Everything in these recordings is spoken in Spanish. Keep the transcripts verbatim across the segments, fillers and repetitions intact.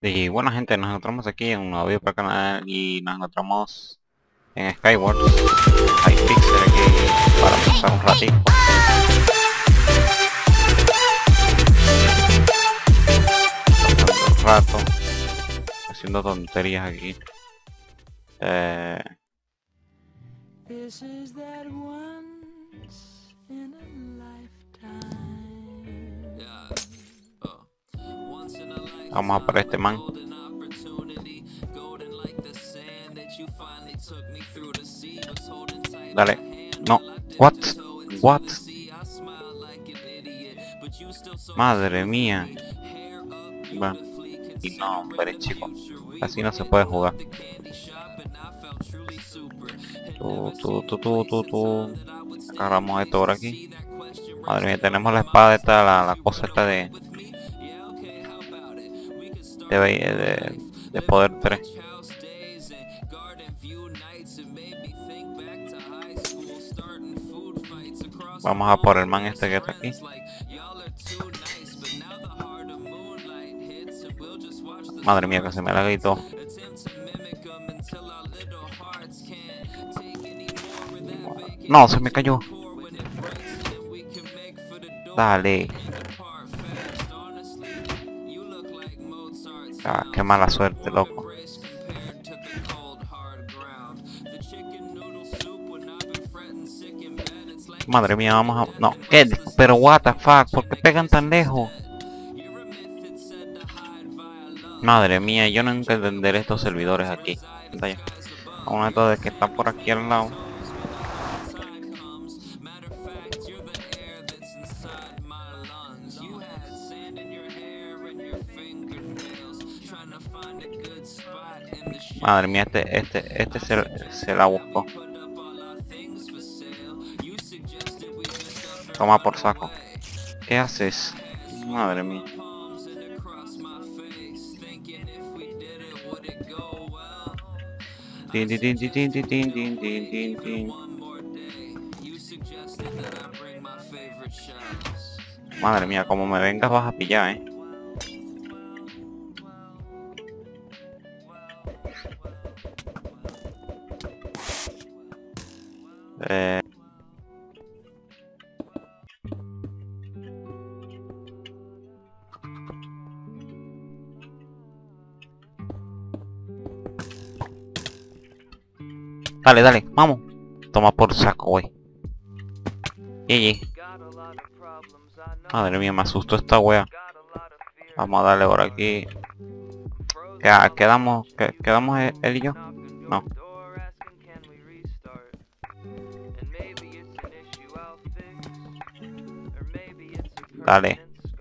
Y bueno gente, nos encontramos aquí en un nuevo video para el canal y nos encontramos en Skyward. Hay Pixel aquí para pasar un ratito. Un rato haciendo tonterías aquí. Eh... Vamos a por este man. Dale. No. What? What? Madre mía. Bueno. Y no, hombre, chico. Así no se puede jugar. Tú, tú, tú, tú, tú, tú. Agarramos esto por aquí. Madre mía, tenemos la espada esta, la, la cosa esta de... De, de, de poder tres. Vamos a por el man este que está aquí. Madre mía, que se me la gritó. No, se me cayó. Dale. Ah, qué mala suerte, loco. Madre mía, vamos a... No, ¿qué? Pero what the fuck, ¿por qué pegan tan lejos? Madre mía, yo nunca entenderé estos servidores aquí. Uno de estos que está por aquí al lado. Madre mía, este, este, este se, se la buscó. Toma por saco. ¿Qué haces? Madre mía. Tin, tin, tin, tin, tin, tin, tin, tin, tin. Madre mía, como me vengas vas a pillar, eh. Eh... Dale, dale, vamos. Toma por saco, güey. Y madre mía, me asustó esta wea. Vamos a darle por aquí. Ya, quedamos, que, quedamos él y yo. No. Dale.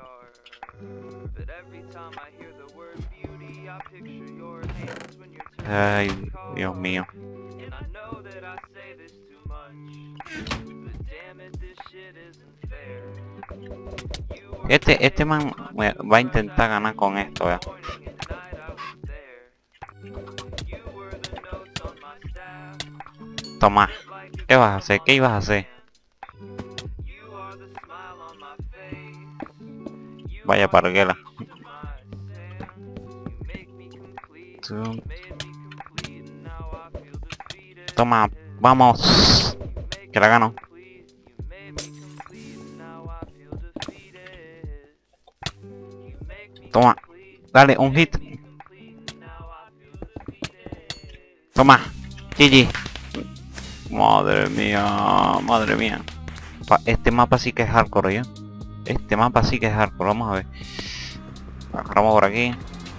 Ay, Dios mío. Este, este man va a intentar ganar con esto, ¿eh? Toma. ¿Qué vas a hacer? ¿Qué ibas a hacer? Vaya parguela. Toma, vamos. Que la gano. Toma, dale, un hit. Toma, G G. Madre mía, madre mía. Este mapa sí que es hardcore, ¿eh? Este mapa sí que es hardcore, vamos a ver. Agarramos por aquí.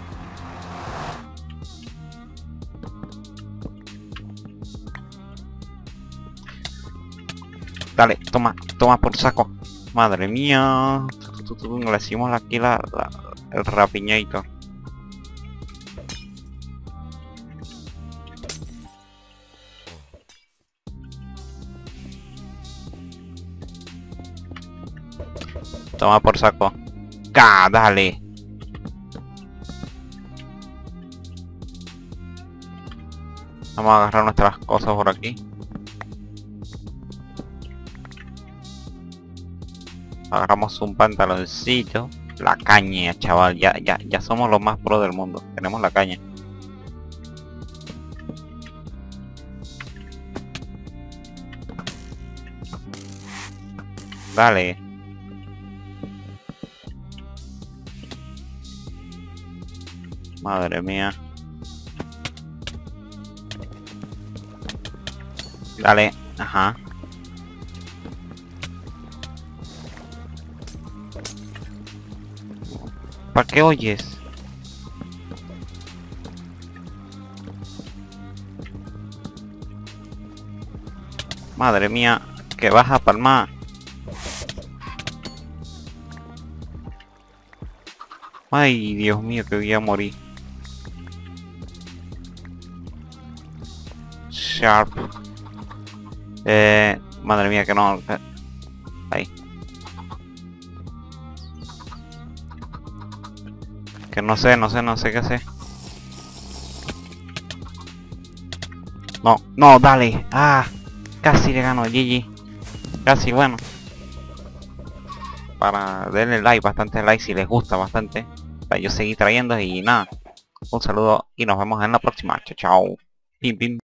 Dale, toma, toma por saco. Madre mía. Le hicimos aquí la, la, el rapiñator. Toma por saco. ¡Cá! Dale. Vamos a agarrar nuestras cosas por aquí. Agarramos un pantaloncito. La caña, chaval. Ya, ya, ya somos los más pro del mundo. Tenemos la caña. Dale. Madre mía. Dale. Ajá. ¿Para qué oyes? Madre mía, que vas a palmar. Ay, Dios mío, que voy a morir. Sharp. Eh, madre mía, que no. que- Ahí. Que no sé, no sé, no sé qué hacer. No, no, dale. Ah, casi le gano, G G. Casi, bueno. Para darle like, bastante like si les gusta bastante. Para yo seguir trayendo y nada. Un saludo y nos vemos en la próxima. Chao, chao. Pim, pim.